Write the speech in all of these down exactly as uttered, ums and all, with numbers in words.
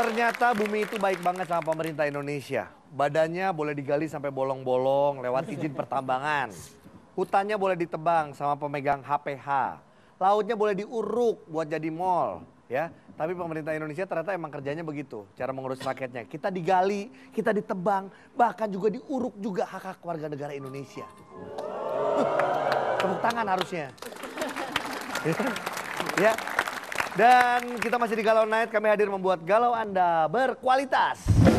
ternyata bumi itu baik banget sama pemerintah Indonesia. Badannya boleh digali sampai bolong-bolong lewat izin pertambangan. Hutannya boleh ditebang sama pemegang H P H. Lautnya boleh diuruk buat jadi mall, ya. Tapi pemerintah Indonesia ternyata emang kerjanya begitu, cara mengurus rakyatnya. Kita digali, kita ditebang, bahkan juga diuruk juga hak-hak warga negara Indonesia. Tepuk tangan harusnya. Ya. Dan kita masih di Galau Night, kami hadir membuat galau Anda berkualitas.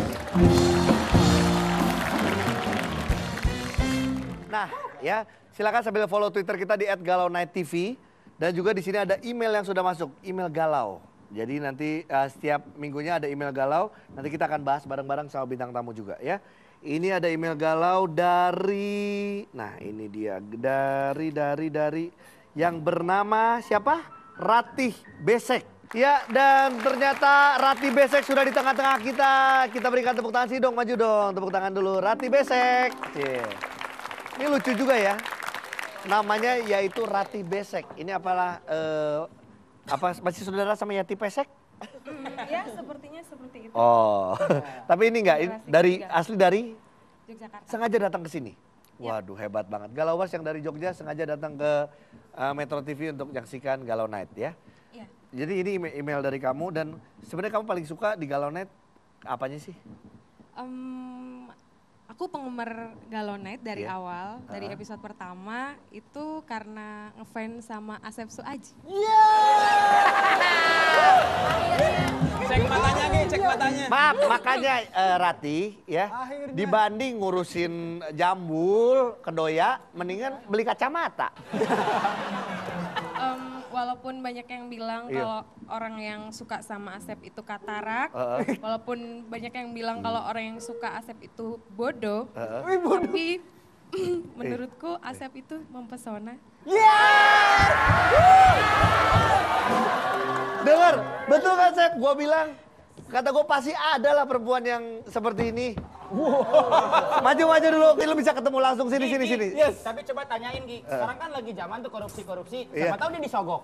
Nah, ya, silakan sambil follow Twitter kita di et galau night t v dan juga di sini ada email yang sudah masuk, email galau. Jadi nanti uh, setiap minggunya ada email galau, nanti kita akan bahas bareng-bareng sama bintang tamu juga ya. Ini ada email galau dari, nah ini dia, dari, dari, dari yang bernama siapa? Ratih Besek. Ya, dan ternyata Ratih Besek sudah di tengah-tengah kita. Kita berikan tepuk tangan sih dong, maju dong. Tepuk tangan dulu, Ratih Besek. Yeah. Ini lucu juga ya. Namanya yaitu Ratih Besek. Ini apalah, uh, apa masih saudara sama Yati Pesek? Ya, sepertinya seperti itu. Oh, tapi ini enggak, ini dari asli dari Yogyakarta. Sengaja datang ke sini. Waduh, hebat banget. Galawers yang dari Jogja sengaja datang ke uh, Metro T V untuk menyaksikan Galau Night ya. Iya. Jadi ini email dari kamu dan sebenarnya kamu paling suka di Galau Night apanya sih? Um, aku penggemar Galau Night dari Iya. awal, Uh-huh. dari episode pertama itu karena ngefans sama Asep Suaji. Cek matanya nih, cek matanya. Maaf, makanya uh, Ratih ya, Akhirnya. dibanding ngurusin jambul, kedoya, mendingan beli kacamata. Um, walaupun banyak yang bilang Iya. kalau orang yang suka sama Asep itu katarak, Uh-uh. walaupun banyak yang bilang kalau orang yang suka Asep itu bodoh, Uh-uh. tapi menurutku Asep itu mempesona. Dengar, betul kan Sep? Gua bilang, kata gue pasti ada lah perempuan yang seperti ini. Maju-maju dulu, lu bisa ketemu langsung sini, sini, sini. Yes. Tapi coba tanyain Gi, sekarang kan lagi zaman tuh korupsi-korupsi, Iya. siapa tahu dia disogok.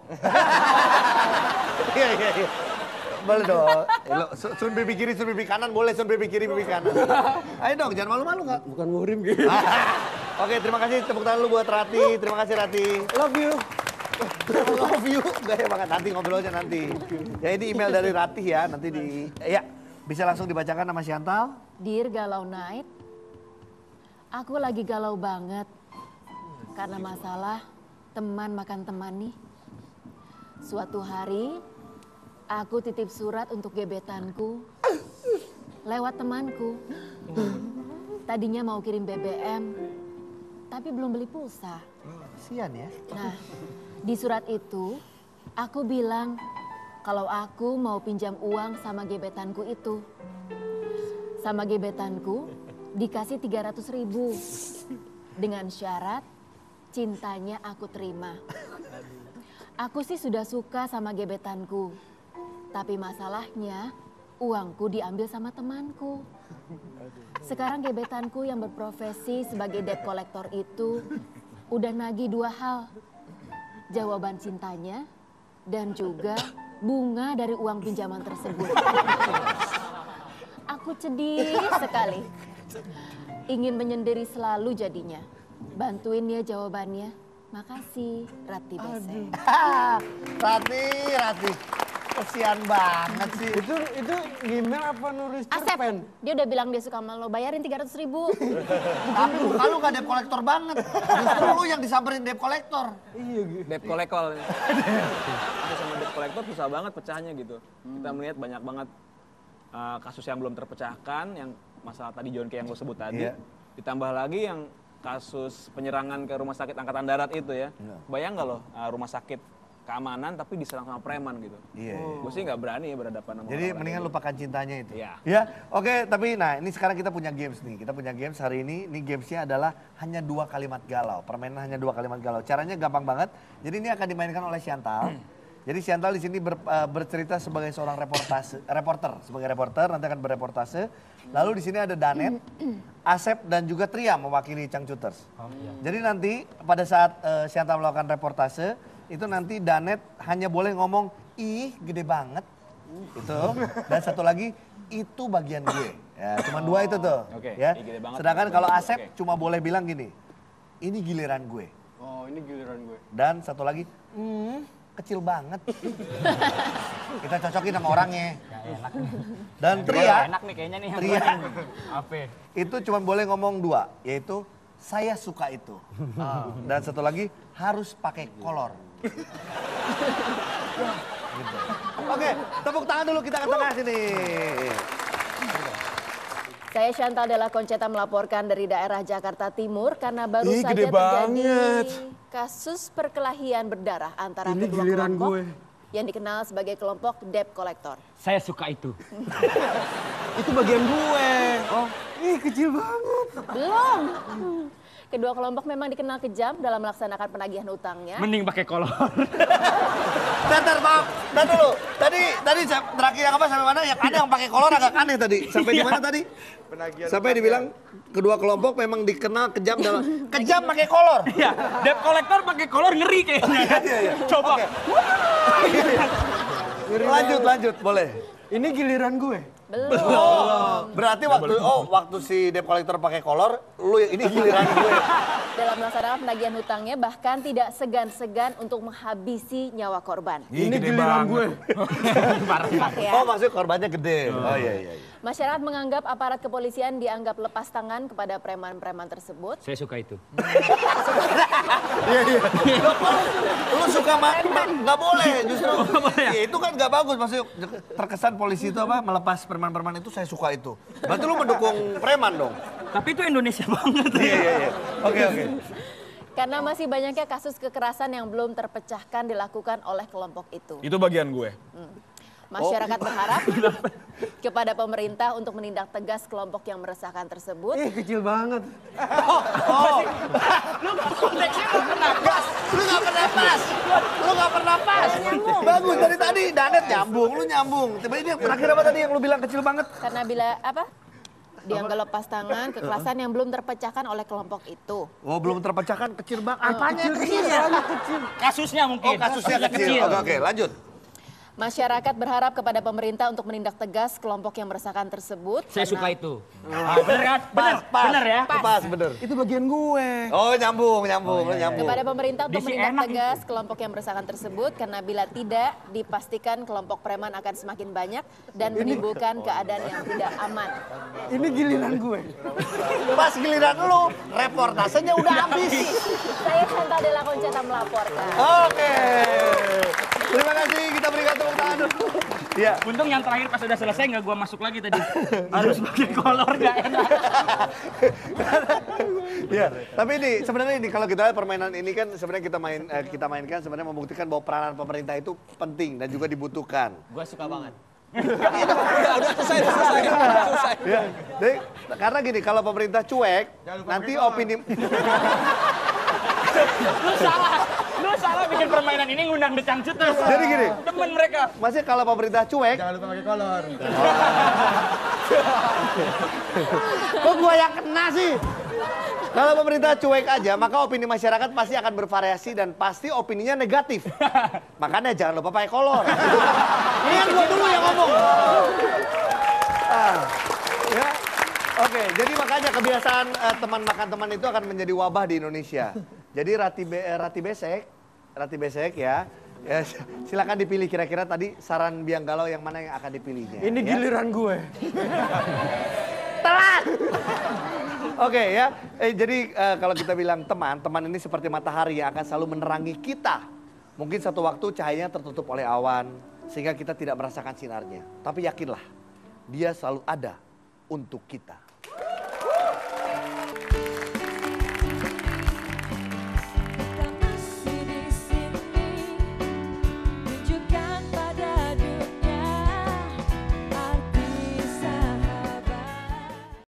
Iya, iya, iya. Boleh dong. Eh, lo, su- sun pipi kiri, sun pipi kanan, boleh sun pipi kiri, pipi kanan. Ayo dong, jangan malu-malu nggak? Bukan muhrim gitu. Oke, terima kasih tepuk tangan lu buat Rati. Terima kasih Rati. Love you. Love you. Gaya banget, nanti ngobrol aja nanti. Ya ini email dari Rati ya, nanti di... Ya, bisa langsung dibacakan nama Chantal. Dear Galau Night, aku lagi galau banget karena masalah teman makan teman nih. Suatu hari aku titip surat untuk gebetanku lewat temanku. Tadinya mau kirim B B M, tapi belum beli pulsa. Kasian ya. Nah, di surat itu aku bilang kalau aku mau pinjam uang sama gebetanku itu. Sama gebetanku dikasih tiga ratus ribu dengan syarat cintanya aku terima. Aku sih sudah suka sama gebetanku, tapi masalahnya uangku diambil sama temanku. Sekarang gebetanku yang berprofesi sebagai debt collector itu udah nagih dua hal. Jawaban cintanya dan juga bunga dari uang pinjaman tersebut. Aku sedih sekali. Ingin menyendiri selalu jadinya. Bantuin ya jawabannya. Makasih, Rati Besek. Rati, Rati. Kasian banget sih. Itu itu email apa nulis Asep, cerpen? dia udah bilang dia suka sama lo, bayarin tiga ratus ribu. Tapi muka lu gak debt collector banget. Justru lu yang disamperin debt collector. Iya gitu. Debt kolektor. Itu sama debt kolektor susah banget pecahnya gitu. Kita melihat banyak banget uh, kasus yang belum terpecahkan, yang masalah tadi John K yang gue sebut tadi. Iya. Ditambah lagi yang kasus penyerangan ke rumah sakit Angkatan Darat itu ya. Iya. Bayang nggak loh uh, rumah sakit keamanan tapi diserang sama preman gitu. Iya. Gue sih nggak berani ya berhadapan sama Jadi orang-orang mendingan kayak gitu. lupakan cintanya itu. Iya. Ya, oke. Tapi nah ini sekarang kita punya games nih. Kita punya games hari ini. Ini gamesnya adalah hanya dua kalimat galau. Permainan hanya dua kalimat galau. Caranya gampang banget. Jadi ini akan dimainkan oleh Chantal. Jadi Chantal di sini ber, uh, bercerita sebagai seorang reportase, reporter, sebagai reporter nanti akan bereportase. Lalu di sini ada Danet, Asep dan juga Tria mewakili Changcuters. Jadi nanti pada saat uh, Chantal melakukan reportase itu nanti Danet hanya boleh ngomong ih gede banget. Itu. Dan satu lagi itu bagian gue. Ya, cuma dua itu tuh. Oke, Ya. ini gede banget. Sedangkan kalau Asep Oke. cuma boleh bilang gini, ini giliran gue. Oh, ini giliran gue. Dan satu lagi, hmm, kecil banget. Kita cocokin sama orangnya. Dan Tria, Enak nih kayaknya nih. Tria Apa? itu cuma boleh ngomong dua, yaitu saya suka itu. Dan satu lagi harus pakai kolor. Gitu. Oke, tepuk tangan dulu kita ke tengah sini. Saya Chantal Della Concetta melaporkan dari daerah Jakarta Timur karena baru Ih, saja gede terjadi banget. kasus perkelahian berdarah antara Ini kedua giliran kelompok gue. yang dikenal sebagai kelompok debt collector. Saya suka itu. Itu bagian gue. Oh, ih kecil banget. Belum. Kedua kelompok memang dikenal kejam dalam melaksanakan penagihan utangnya. Mending pakai kolor. Bentar, maaf. Bentar dulu. Tadi tadi saya- terakhir yang apa sampai mana? Yang ada yang pakai kolor agak aneh tadi. Sampai di mana tadi? Sampai dibilang kedua kelompok memang dikenal kejam dalam kejam pakai kolor. Iya, debt collector pakai kolor ngeri kayaknya. Coba. Lanjut, lanjut, boleh. Ini giliran gue. Belum. Oh, berarti waktu oh waktu si debt collector pakai kolor, lu ini giliran gue. Dalam melaksanakan penagihan hutangnya bahkan tidak segan-segan untuk menghabisi nyawa korban. Ini giliran gue. Ya. Oh, maksudnya korbannya gede. Oh iya iya. iya. Masyarakat menganggap aparat kepolisian dianggap lepas tangan kepada preman-preman tersebut. Saya suka itu. Iya iya. Loh, lu suka ma- ma- nggak boleh justru. Ya, itu kan nggak bagus maksudnya terkesan polisi itu apa melepas preman-preman itu saya suka itu. Berarti lu mendukung preman dong. Tapi itu Indonesia banget. Iya iya iya. Oke oke. Karena masih banyaknya kasus kekerasan yang belum terpecahkan dilakukan oleh kelompok itu. Itu bagian gue. Masyarakat berharap kepada pemerintah untuk menindak tegas kelompok yang meresahkan tersebut. Ih kecil banget. Lu nggak pernah pas. Lu nggak pernah pas. Bagus dari tadi Danet nyambung, lu nyambung. Coba ini yang terakhir apa tadi yang lu bilang kecil banget? Karena bila apa? Dianggap lepas tangan kekerasan yang belum terpecahkan oleh kelompok itu. Oh belum terpecahkan kecil banget. Apanya kecil ya? Kasusnya mungkin. Oh kasusnya kecil. Oke oke lanjut. Masyarakat berharap kepada pemerintah untuk menindak tegas kelompok yang meresahkan tersebut. Saya karena- suka itu. Ah, bener kan? Bener, Pas, bener ya? Pas bener. Itu bagian gue. Oh nyambung nyambung, lu nyambung. Kepada pemerintah untuk Disi menindak enak tegas kelompok yang meresahkan tersebut karena bila tidak dipastikan kelompok preman akan semakin banyak dan menimbulkan keadaan yang tidak aman. Ini giliran gue. Pas giliran lu, reportasenya udah habis. Saya Chantal Della Concetta melaporkan. Oke. Terima kasih, kita berikan tepuk tangan dulu. Iya. Untung yang terakhir pas udah selesai nggak gua masuk lagi tadi. Harus pakai kolor nggak enak. Iya, tapi ini sebenarnya ini kalau kita lihat permainan ini kan sebenarnya kita main eh, kita mainkan sebenarnya membuktikan bahwa peranan pemerintah itu penting dan juga dibutuhkan. Gua suka banget. Udah, udah selesai, udah selesai. Udah selesai. Ya, jadi, karena gini kalau pemerintah cuek, nanti opini Lu salah. Lu salah bikin permainan ini ngundang The Cangcuters. Jadi gini. Temen mereka. Maksudnya kalau pemerintah cuek, Jangan lupa pakai kolor. kok gua yang kena sih? Kalau pemerintah cuek aja, maka opini masyarakat pasti akan bervariasi dan pasti opininya negatif. Makanya jangan lupa pakai kolor. Ini yang gua dulu yang ngomong. Ah, ya. Oke, jadi makanya kebiasaan eh, teman makan teman itu akan menjadi wabah di Indonesia. Jadi rati be, eh, rati besek, rati besek ya. Ya, silakan dipilih kira-kira tadi saran biang galau yang mana yang akan dipilihnya. Ini ya. giliran gue. Telat. Oke ya, eh, jadi eh, kalau kita bilang teman, teman ini seperti matahari yang akan selalu menerangi kita. Mungkin satu waktu cahayanya tertutup oleh awan, sehingga kita tidak merasakan sinarnya. Tapi yakinlah, dia selalu ada untuk kita.